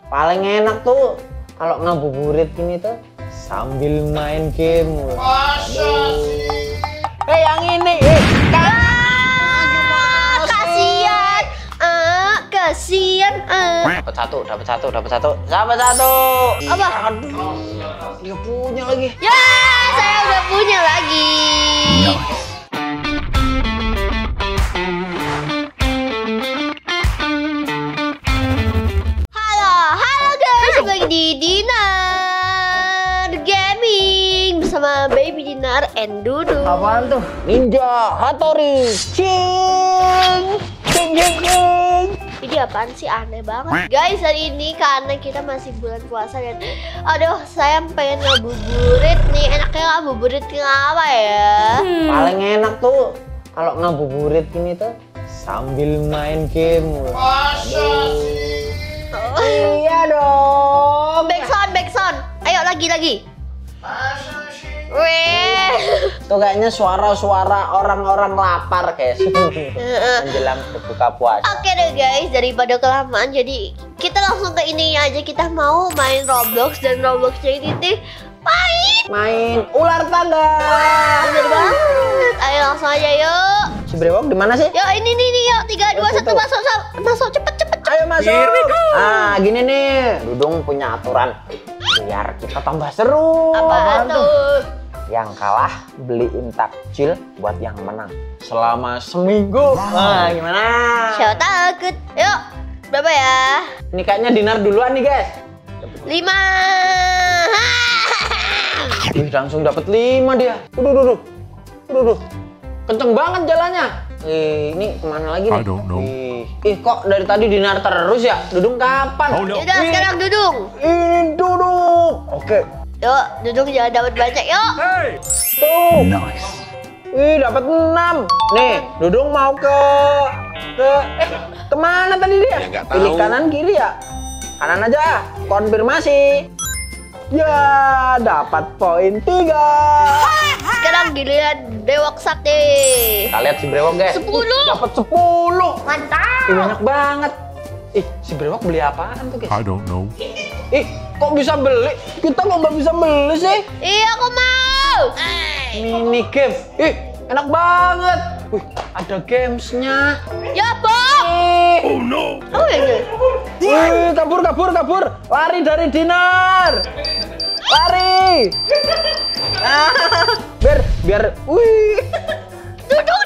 Paling enak tuh kalau ngabuburit gini tuh sambil main game. Yang ini, kasihan, kasihan. Dapat satu. Apa? Aduh, dia punya lagi. Ya, saya udah punya lagi. Halo guys, lagi di Dinar Gaming bersama Baby Dinar and Dudu. Apaan tuh? Ninja Hattori. Cing. Ini apaan sih, aneh banget guys. Hari ini karena kita masih bulan puasa dan aduh saya pengen ngabuburit nih. Enaknya ngabuburit apa ya? Paling enak tuh kalau ngabuburit gini tuh sambil main game. Iya dong. Backsound. Ayo lagi. Weh. Tuh kayaknya suara-suara orang-orang lapar guys. Menjelang berbuka puasa. Oke deh guys, daripada kelamaan jadi kita langsung ke ini aja. Kita mau main Roblox dan Robloxnya ini tuh Main ular tangga. bener banget. Ayo langsung aja yuk. Si Brewok di mana sih? Yuk ini nih yuk. 3, 2, 1 masuk cepet. Ayo masuk. Ah, gini nih. Dudung punya aturan biar kita tambah seru. Apaan tuh? Yang kalah beliin takjil buat yang menang selama seminggu. Nah, gimana? Siapa takut? Yuk. Berapa ya? Ini kayaknya Dinar duluan nih, guys. 5. Wih, langsung dapat 5 dia. Duh. Kenceng banget jalannya. Ini kemana lagi nih? I don't know. Kok dari tadi Dinar terus ya? Dudung kapan? Yaudah sekarang Dudung. Ini Dudung. Oke. Yuk, Dudung jangan dapat banyak yuk. Tuh. Nice. Dapat 6. Nih, Dudung mau kemana tadi dia? Pilih kanan kiri ya? Kanan aja. Konfirmasi. Ya, dapat poin 3. Sekarang giliran Brewok Sakti. Kita lihat si Brewok, guys. 10. Dapat 10. Mantap. Banyak banget. Si Brewok beli apaan tuh, guys? I don't know. Kok bisa beli? Kita kok nggak bisa beli sih? Iya, aku mau. Mini game. Enak banget. Wih, ada gamesnya. Ya, Bob. Oh no. Oh, ini. Wih, kabur. Lari dari Dinar. Lari. Biar. Wih. Dudung.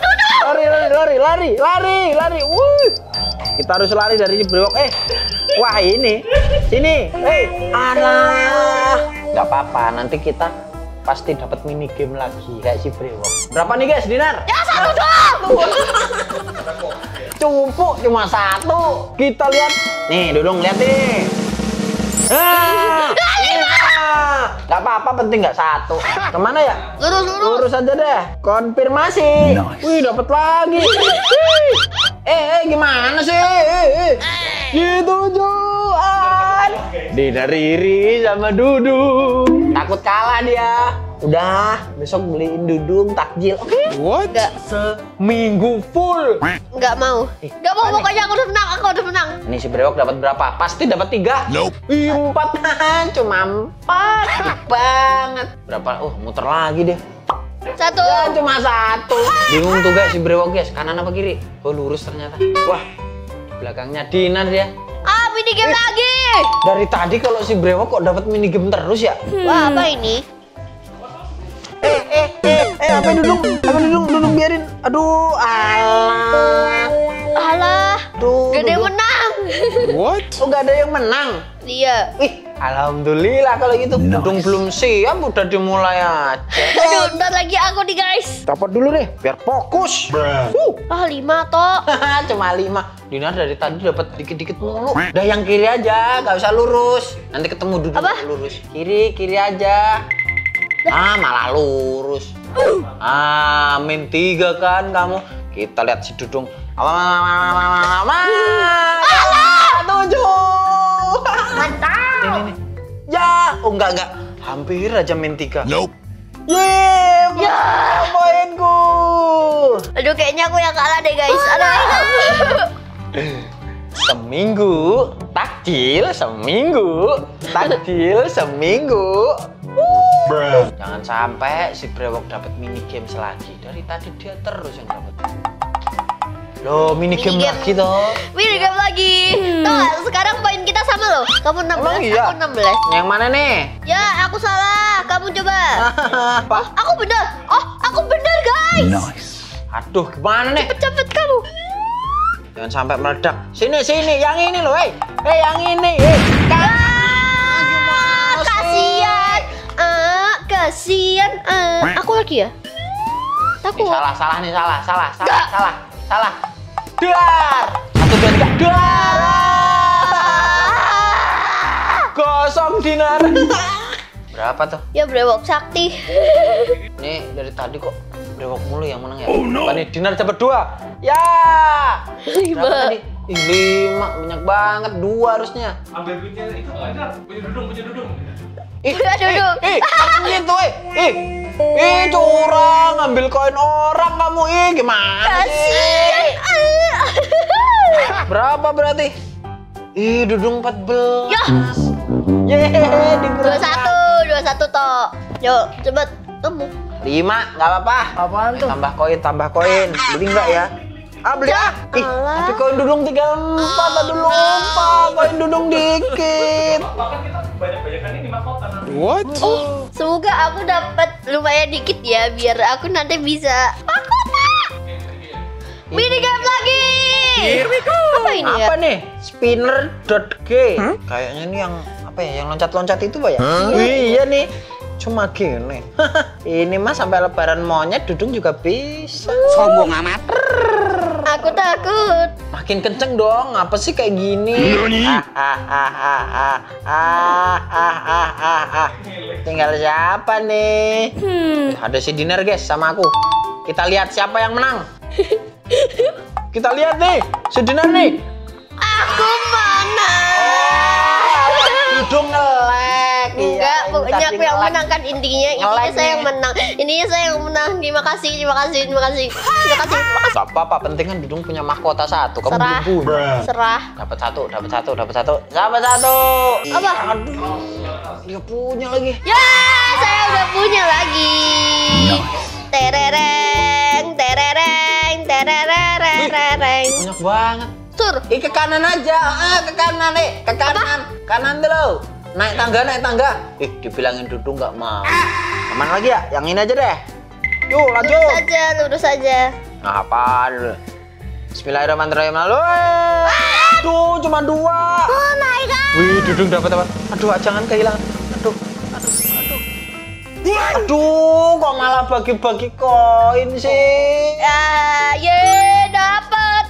Lari. Wih. Kita harus lari dari si Brewok. Wah ini. Sini. Alah. Gak apa-apa, nanti kita pasti dapat mini game lagi kayak si Brewok. Berapa nih guys, Dinar? Ya, 1 dong. Cumpuk cuma 1. Kita lihat. Nih, Dudung lihat nih. Gak apa-apa, penting nggak 1. Kemana ya? Lurus aja deh. Konfirmasi. Nice. Wih, dapat lagi. Gimana sih? Tujuan. Dinar Riri sama Dudung. Takut kalah dia. Udah, besok beliin Dudung takjil. Oke? What? Seminggu full. Enggak mau. Enggak mau, pokoknya aku udah menang. Ini si Brewok dapat berapa? Pasti dapat 3. Nope. 4. Cuma 4. Banget. Berapa? Muter lagi deh. 1. Ya, cuma 1. Bingung tuh guys si Brewok, guys. Kanan apa kiri? Lurus ternyata. Wah, belakangnya Dinar dia. Mini game lagi. Dari tadi kalau si Brewok kok dapat mini game terus ya? Wah, apa ini? Apa Dudung biarin. Aduh, Alah. Duh, Gak ada yang Dudung. menang. What? Gak ada yang menang. Iya. Alhamdulillah kalau gitu. Nice. Dudung belum siap, udah dimulai aja. Aduh, ntar lagi aku nih guys. Dapat dulu nih, biar fokus. 5 toh. Cuma 5. Dinar dari tadi dapat dikit-dikit mulu. Udah yang kiri aja, nggak usah lurus. Nanti ketemu Dudung Apa? lurus. Kiri aja. Malah lurus. Min 3 kan kamu. Kita lihat si Dudung. 7. Mantap. Ini. Ya, enggak. Hampir aja min 3. Nope. Ya. Poinku. Aduh, kayaknya aku yang kalah deh guys. Aduh. seminggu, takjil seminggu, takjil seminggu. Jangan sampai si brewok dapat mini games lagi. Dari tadi dia terus yang dapat. Loh, mini game lagi toh. Mini game lagi. Tuh, sekarang poin kita sama loh. Kamu 16, Emang iya? aku 16. Yang mana nih? Ya, aku salah. Kamu coba. Oh, aku benar. Oh, aku benar, guys. Nice. Aduh, gimana nih? Cepet kamu. Jangan sampai meledak. Sini, yang ini loh, yang ini, Kasian. Kasian. Aku lagi ya? Takut. Salah nih, salah. Dar. Satu dua tiga. Dar. Kosong dinar. Berapa tuh? Ya brewok sakti. Nih dari tadi kok brewok mulu yang menang ya. Apa nih dinar dapat 2. Ya. Berapa tadi? 5, banyak banget. 2 harusnya. Ambil duitnya itu enggak, punya dudung. Dudung. Gitu, curang, ngambil koin orang kamu, gimana sih? Berapa berarti? Dudung 14. Ya. Yeay, 21 toh. Yuk, cepet kamu. 5, nggak apa-apa. Apaan tuh? Tambah koin. Beli nggak ya? Beli ah. Alah. Tapi koin dudung 34, aduh lupa. Koin dudung dikit. Bahkan kita banyak-banyakan ini mahkota. What? Oh, semoga aku dapat lumayan dikit ya, biar aku nanti bisa mahkota. Mini game lagi. Apa ini ya? Apa nih? Spinner.g. Kayaknya ini yang apa ya? Yang loncat-loncat itu Pak ya? Wih, iya nih. Cuma gini. Ini mah sampai lebaran monyet dudung juga bisa. Sombong amat. Aku takut. Makin kenceng dong. Apa sih kayak gini? Tinggal siapa nih? Ada si Dinar guys sama aku. Kita lihat siapa yang menang. Kita lihat nih, si Dinar nih. Aku mana? Dudung ngelek. Enggak, Iya, pokoknya tadi aku yang ngelek. menang kan intinya Ngelek saya nih. yang menang. Intinya saya yang menang. Terima kasih. Gak apa-apa, penting kan Dudung punya mahkota 1. Kamu Serah. belum punya. Serah. Dapat satu. Apa? Aduh, dia punya lagi. Ya, saya udah punya lagi. Terereng. Banyak banget. Tur. Ke kanan aja, ke kanan ke kanan. Kanan dulu. Naik tangga. Dibilangin Dudung nggak mau. Kemana lagi ya? Yang ini aja deh. Yuk, lanjut. Lurus aja. Nah, apaan? Bismillahirrahmanirrahim. Halo. Aduh, cuma 2. Oh my god. Wih, Dudung dapat apa? Aduh, jangan kehilangan. Aduh, kok malah bagi-bagi koin sih? Dapat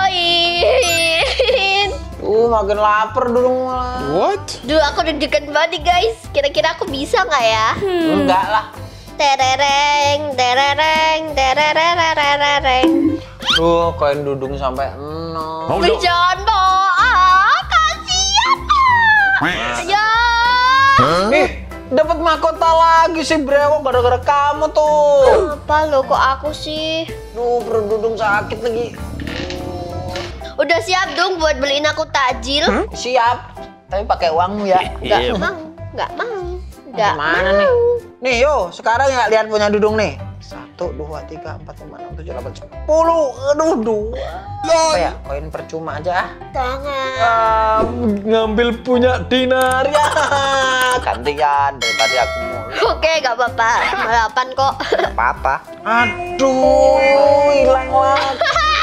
koin. Makin lapar Dudung malah. What? Duh, aku deg-degan banget nih, guys. Kira-kira aku bisa nggak ya? Enggak lah. Terereng. Duh, koin Dudung sampai 0. Wih, jangan bohong. Kasihan. Ya. Dapat mahkota lagi sih brewok gara-gara kamu tuh. Apa lo kok aku sih? Duh, perut Dudung sakit lagi. Udah siap dong buat beliin aku takjil? Siap. Tapi pakai uangmu ya. Nggak mau. Mana nih? Nih, yo, sekarang ya lihat punya Dudung nih. 1, 2, 3, 4, 5, 6, 7, 8, 10. Aduh, 2. Apa ya? Koin percuma aja. Jangan. Ngambil punya Dinar ya. Gantian dari tadi aku mau. Oke, nggak apa-apa. 8 kok. Gak apa-apa. Aduh, hilang lagi.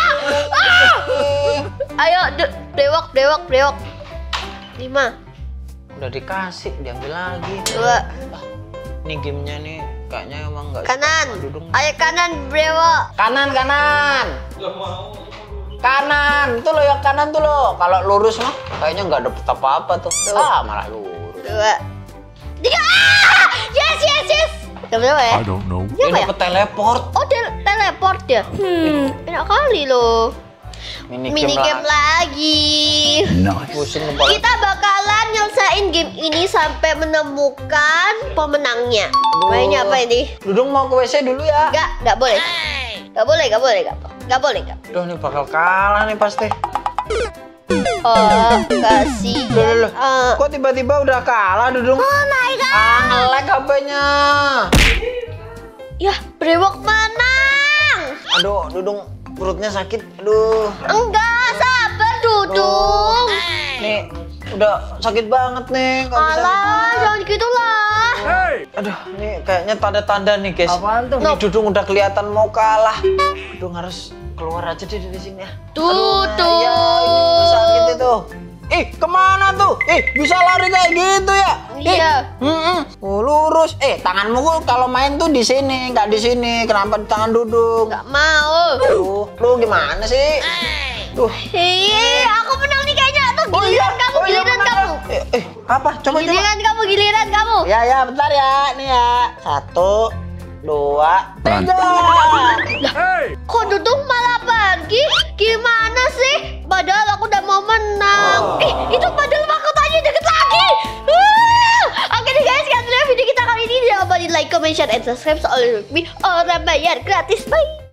Ayo, brewok. 5. Udah dikasih, diambil lagi. 2. Ini gamenya nih kayaknya emang nggak Kanan. suka sama Dudung. Ayo kanan, brewok. Kanan. Gak mau. Kanan, itu loh yang kanan tuh loh. Kalau lurus mah kayaknya nggak dapet apa-apa tuh. Malah lurus. 2. 3. Yes. Berapa ya? I don't know. Siapa Ini ya? dapet teleport. Oh, teleport ya? Enak kali loh. Mini game lagi. Nice. Pusing kepala. Kita bakalan nyelesain game ini sampai menemukan pemenangnya. Mainnya apa ini? Dudung mau ke WC dulu ya. Nggak boleh. Nggak boleh. Aduh, ini bakal kalah nih pasti. Oh, kasih. Loh. Kok tiba-tiba udah kalah, Dudung? Oh my god. Nge-lag HP-nya. Ya, brewok menang. Aduh, Dudung perutnya sakit. Aduh. Enggak, sabar Dudung. Nih, udah sakit banget nih. Nggak bisa Alah, jangan gitu lah. Aduh, ini kayaknya tanda-tanda nih, guys. Apaan tuh? Nih Dudung udah kelihatan mau kalah. Dudung harus keluar aja deh dari sini ya. Dudung. Ya, ini sakit itu. Kemana tuh? Bisa lari kayak gitu ya? Iya. Lurus. Tanganmu kalau main tuh di sini, nggak di sini. Kenapa di tangan Dudung? Nggak mau. Lu gimana sih? Tuh. Aku menang nih kayaknya. Tuh giliran kamu, giliran kamu. Apa? Coba. Giliran kamu, giliran kamu. Ya, bentar ya. Nih ya. 1, 2, 3. Kok Dudung malah pergi? Gimana sih? Padahal aku udah mau menang. Itu padahal mahkotanya deket lagi. Oke nih guys, sekian dulu video kita kali ini. Jangan lupa di like, comment, share, and subscribe. Soalnya me orang bayar gratis. Bye.